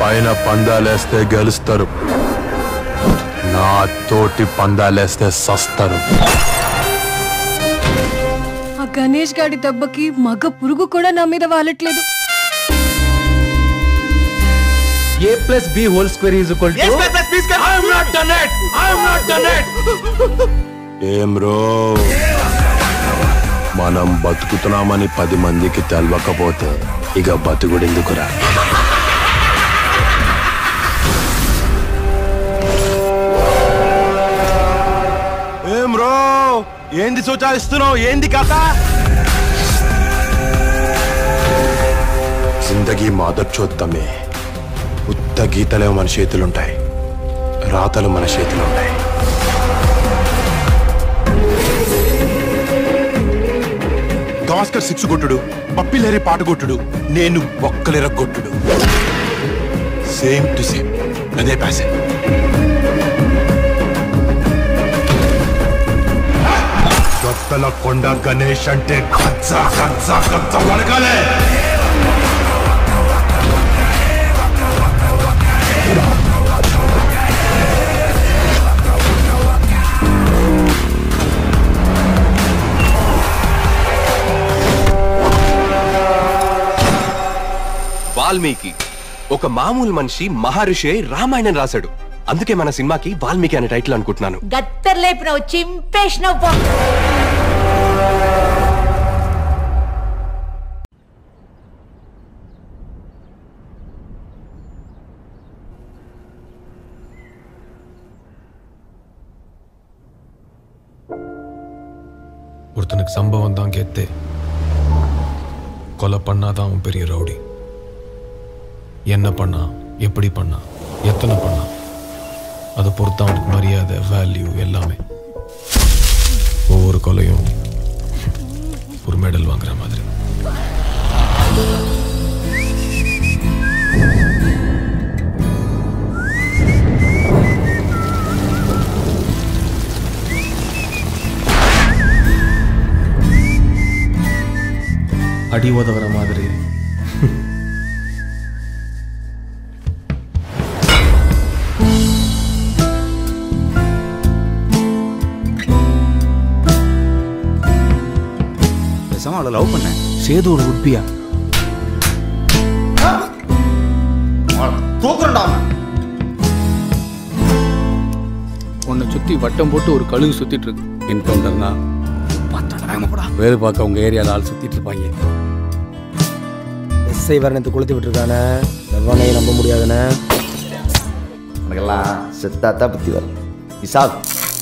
ఆయన పందాలేస్తే గెలుస్తారు, నా తోటి పందాలేస్తే సస్తారు. ఆ గణేష్ గాడి దెబ్బకి మగ పురుగు కూడా నా మీద వాలట్లేదు. A plus B whole square is equal to... A square plus B square. I am not done it. I am not done it. ఏం బ్రో, మనం బతుకుతున్నామని 10 మందికి తెలవకపోతే ఇక బతుకుడెందుకురా? ఏం బ్రో, ఏంది సూచాయిస్తున్నావు? ఏంది కథ? జిందగీ మాదచ్చోద్దమే. ఉత్త గీతలే మన చేతులుంటాయి, రాతలు మన చేతులుంటాయి. గాస్కర్ 6 కొట్టుడు, పప్పిలేరి పాట కొట్టుడు, నేను ఒక్కలేర కొట్టుడు. సేమ్ టు సేమ్, అదే ప్యాసే. గత్తల కొండ గణేష్ అంటే గజ్జ గజ్జ గజ్జ వణకాలే. వాల్మీకి ఒక మామూలు మనిషి మహర్షి రామాయణం రాశాడు. అందుకే మన సినిమాకి వాల్మీకి అనే టైటిల్ అనుకుంటున్నాను. గత్తర్లేపినావు, చింపేసినావు. ஒருத்தனுக்கு சம்பவம் தான் கெத்து, கொலை பண்ணாதான் அவன் பெரிய ரவுடி. என்ன பண்ணா, எப்படி பண்ணா, எத்தனை பண்ணா, அதை பொறுத்து அவனுக்கு மரியாதை, வேல்யூ எல்லாமே. ஒவ்வொரு கொலையும் ஒரு மெடல் வாங்குற மாதிரி. அடி உதவுற மாதிரி. அவளை லவ் பண்ண சேது ஒரு உட்பியா உன்னை சுத்தி வட்டம் போட்டு ஒரு கழுகு சுத்திட்டு இருக்கு. என்கவுண்டர்னா வேறு பார்க்க உங்க ஏரியால ஆள் சுத்திட்டு இருப்பாங்க. எஸ்ஐ வரணத்தை கொளுத்தி விட்டுருக்கானே, எவனையும் நம்ப முடியாதுண்ணே. உனக்கெல்லாம் செத்தாத்தான் பத்தி வரும். இசாக்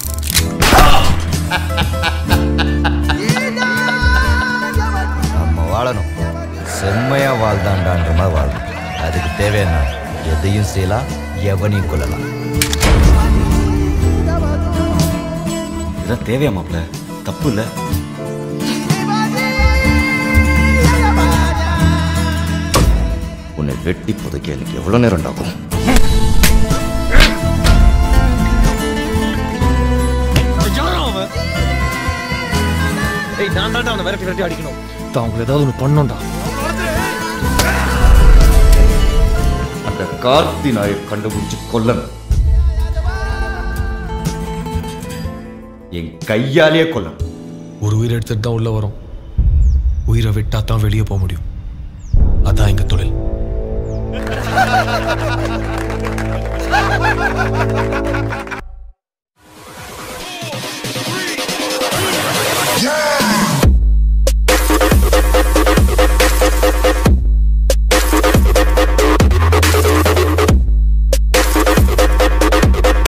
நம்ம வாழணும், செம்மையா வாழ்தான்டான்ற மாதிரி வாழணும். அதுக்கு தேவையான எதையும் செய்யலாம், எவனையும் கொள்ளலாம். இதான் தேவையா மாப்ள? தப்பு இல்லை. உன்னை வெட்டி புதைக்க எனக்கு எவ்வளவு நேரம் ஆகும்? நான் தான் அவனை விரட்டி விரட்டி அடிக்கணும். அவங்க ஏதாவது ஒன்று பண்ணோம்டா. அந்த கார்த்தி நாயை கண்டுபிடிச்சு கொல்லணும், என் கையாலேயே கொல்லணும். ஒரு உயிரை எடுத்துட்டு தான் உள்ள வரும், உயிரை விட்டா தான் வெளியே போக முடியும். அதான் எங்க தொழில்.